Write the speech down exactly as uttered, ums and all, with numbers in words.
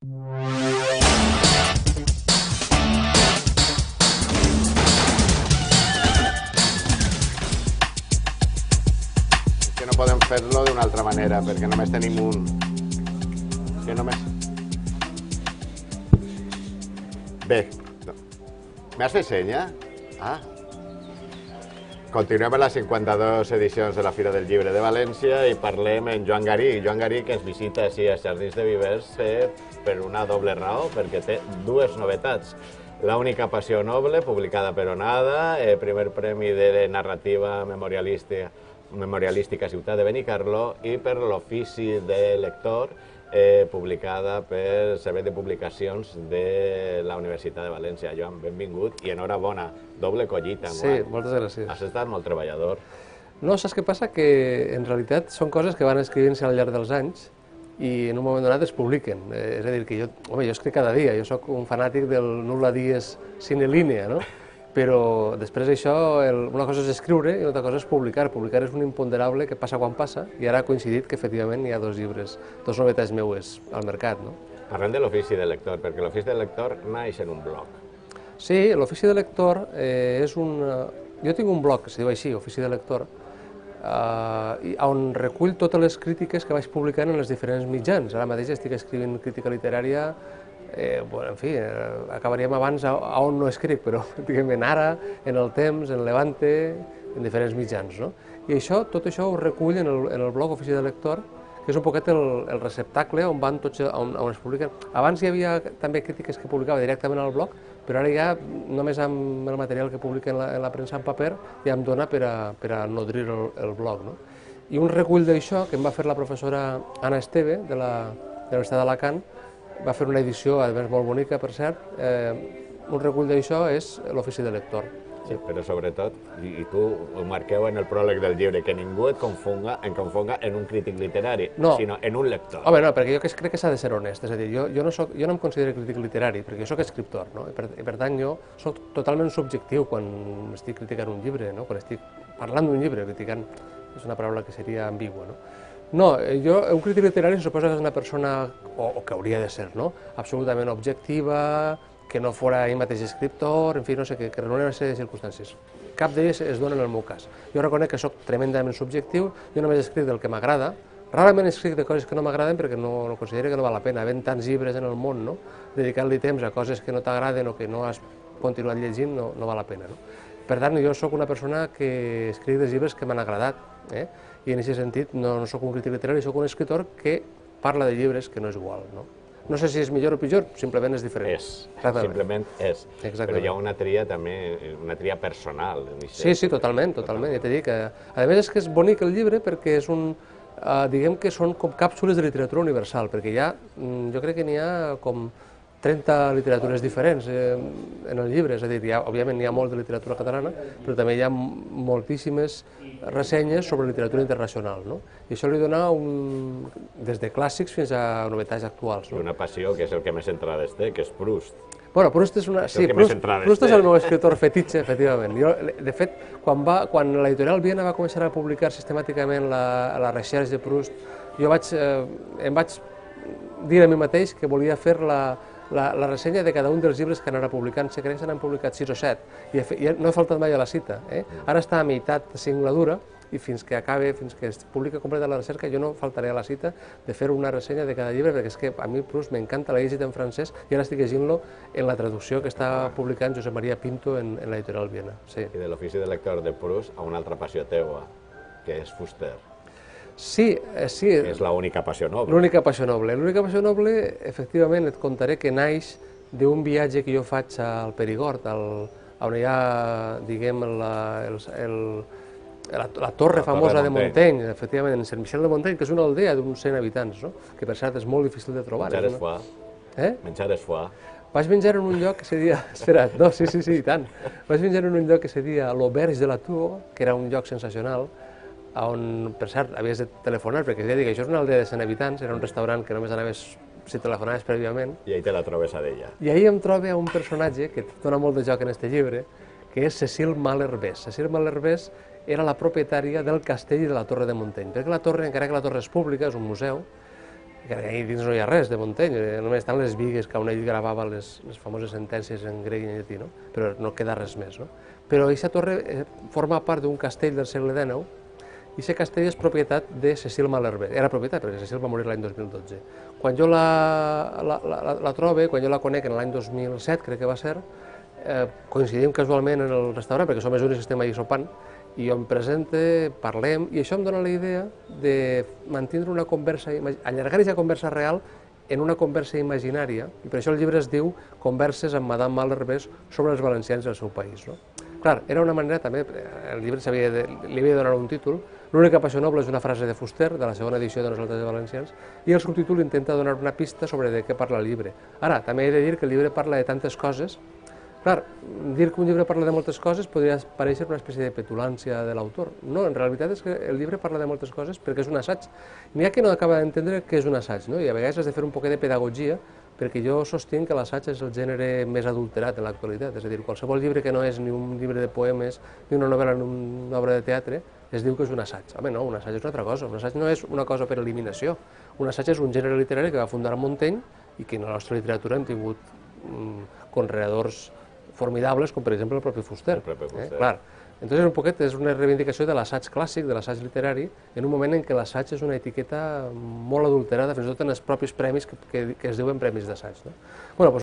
Que no podem fer-lo d'una altra manera, perquè només tenim un. Que només... Bé, m'has fet senya? Ah. Continuem a les cinquanta-dues edicions de la Fira del Llibre de València i parlem amb Joan Garí. Joan Garí, que ens visita així als Jardins de Vivers per una doble raó, perquè té dues novetats. La única passió noble, publicada per Onada, primer premi de narrativa memorialística memorialística Ciutat de Benicarló, i per l'ofici de lector, eh, publicada per Servei de Publicacions de la Universitat de València. Joan, benvingut i enhorabona. Doble collita. Sí, moltes gràcies. Has estat molt treballador. No, saps què passa? Que en realitat són coses que van escrivint-se al llarg dels anys i en un moment donat es publiquen. Eh, és a dir, que jo, home, jo escric cada dia, jo sóc un fanàtic del Nulla Dies Sine Linea, no? Però després d'això, una cosa és escriure i una altra cosa és publicar. Publicar és un imponderable que passa quan passa i ara ha coincidit que efectivament hi ha dos llibres, dos novetats meues al mercat. No? Parlem de l'ofici de lector, perquè l'ofici de lector naix en un blog. Sí, l'ofici de lector eh, és un... Jo tinc un blog que se diu així, Ofici de Lector, eh, on recull totes les crítiques que vaig publicant en els diferents mitjans. Ara mateix estic escrivint crítica literària. Eh, bueno, en fi, eh, acabaríem abans a, a on no escric, però diguem en Ara, en El Temps, en Levante, en diferents mitjans. No? I això, tot això ho recull en el, en el blog Ofici de Lector, que és un poquet el, el receptacle on, van tots, on, on es publiquen. Abans hi havia també crítiques que publicava directament al blog, però ara ja només amb el material que publica en la, en la premsa en paper ja em dona per a, per a nodrir el, el blog. No? I un recull d'això que em va fer la professora Anna Esteve, de la, de la Universitat d'Alacant, va fer una edició, a més molt bonica, per cert. Eh, un recull d'això és l'ofici de lector. Sí, però sobretot, i, i tu ho marqueu en el pròleg del llibre, que ningú et confonga, en confonga en un crític literari, no. sinó en un lector. Home, no, perquè jo crec que s'ha de ser honest. És a dir, jo, jo, no, soc, jo no em considero crític literari, perquè jo soc escriptor, no? I per, i per tant jo soc totalment subjectiu quan estic criticant un llibre, no? Quan estic parlant d'un llibre, criticant és una paraula que seria ambigua, no? No, jo, un crític literari suposa que és una persona, o, o que hauria de ser, no? Absolutament objectiva, que no fora ell mateix escriptor, en fi, no sé, que, que reuneix una sèrie de circumstàncies. Cap d'ells es dona en el meu cas. Jo reconec que soc tremendament subjectiu, jo només escric del que m'agrada, rarament escric de coses que no m'agraden perquè no, no considero que no val la pena, havent tants llibres en el món, no? Dedicar-li temps a coses que no t'agraden o que no has continuat llegint no, no val la pena. No? Per tant, jo sóc una persona que escric dels llibres que m'han agradat, eh? I en aquest sentit no, no sóc un crític literari, sóc un escriptor que parla de llibres que no és igual. No, no sé si és millor o pitjor, simplement és diferent. És, simplement és. Exactament. Però hi ha una tria també, una tria personal. Sí, sí, totalment, totalment. Ja t'he dit que, a més és que és bonic el llibre perquè és un, uh, diguem que són com càpsules de literatura universal, perquè hi ha, jo crec que n'hi ha com trenta literatures diferents eh, en el llibre, és a dir, hi ha, òbviament n'hi ha molt de literatura catalana, però també hi ha moltíssimes ressenyes sobre literatura internacional, no? I això li dona un, des de clàssics fins a novetats actuals. No? I una passió que és el que més entrades té, que és Proust. Bueno, Proust és una... Sí, Proust, Proust és el meu escriptor fetitxe, efectivament. Jo, de fet, quan, va, quan l'editorial Viena va començar a publicar sistemàticament la, la recerca de Proust, jo vaig, eh, em vaig dir a mi mateix que volia fer la, la, la ressenya de cada un dels llibres que anara publicant. Se crec que se n'han publicat sis o set, i, i no he faltat mai a la cita. Eh? Ara està a meitat de singladura, i fins que acabe, fins que es publica completa la recerca, jo no faltaré a la cita de fer una ressenya de cada llibre, perquè és que a mi Proust m'encanta, l'he llegit en francès, i ara estic llegint-lo en la traducció que està publicant Josep Maria Pinto en, en l'editorial Viena. Sí. I de l'ofici de lector de Proust a una altra passió teua, que és Fuster. Sí, eh, sí. És l'única passió noble. L'única passió noble. L'única passió noble, efectivament, et contaré que naix d'un viatge que jo faig al Perigord, al, on hi ha, diguem, la, el, el, la, la torre la famosa torre de Montaigne, de efectivament, en Sant Michel de Montaigne, que és una aldea d'uns cent habitants, no? Que per cert és molt difícil de trobar. Menjar és foie. Eh? Menjar és foie. Vaig menjar en un lloc que se deia... Espera, no, sí, sí, sí, i tant. Vaig menjar en un lloc que se deia l'Auberge de la Tour, que era un lloc sensacional, on, per cert, havies de telefonar, perquè ja dic, això és una aldea de cent habitants, era un restaurant que només anaves si telefonaves prèviament. I ahí te la trobes a d'ella. I ahí em trobo un personatge que dona molt de joc en este llibre, que és Cecil Malherbe. Cecil Malherbe era la propietària del castell i de la Torre de Montaigne, perquè la torre, encara que la torre és pública, és un museu, que ahí dins no hi ha res de Montaigne, només estan les bigues que on ell gravava les, les famoses sentències en grec i en llatí, no? Però no queda res més. No? Però aquesta torre eh, forma part d'un castell del segle dinou i aquest castell és propietat de Cecil Malherbe. Era propietat perquè Cecil va morir l'any dos mil dotze. Quan jo la, la, la, la trobe, quan jo la conec en l'any dos mil set, crec que va ser, eh, coincidim casualment en el restaurant, perquè som els únics que estem allà sopant, i jo em presente, parlem, i això em dona la idea de mantindre una conversa, allargar aquesta conversa real en una conversa imaginària, i per això el llibre es diu Converses amb Madame Malherbe sobre els valencians del seu país. No? Clar, era una manera també, el llibre de, li havia de donar un títol, l'única passió noble és una frase de Fuster, de la segona edició de Nosaltres de Valencians, i el subtítol intenta donar una pista sobre de què parla el llibre. Ara, també he de dir que el llibre parla de tantes coses. Clar, dir que un llibre parla de moltes coses podria parèixer una espècie de petulància de l'autor. No, en realitat és que el llibre parla de moltes coses perquè és un assaig. N'hi ha que no acaba d'entendre què és un assaig, no? I a vegades has de fer un poquet de pedagogia perquè jo sostinc que l'assaig és el gènere més adulterat en l'actualitat. És a dir, qualsevol llibre que no és ni un llibre de poemes ni una novel·la ni una obra de teatre es diu que és un assaig. Home, no, un assaig és una altra cosa. Un assaig no és una cosa per eliminació. Un assaig és un gènere literari que va fundar Montaigne i que en la nostra literatura hem tingut mm, conreadors formidables, com per exemple el propi Fuster. El propi Fuster. Eh? Clar. Entonces, un poquet és una reivindicació de l'assaig clàssic, de l'assaig literari, en un moment en què l'assaig és una etiqueta molt adulterada, fins i tot en els propis premis que, que, que es diuen premis d'assaig. No? Bueno, doncs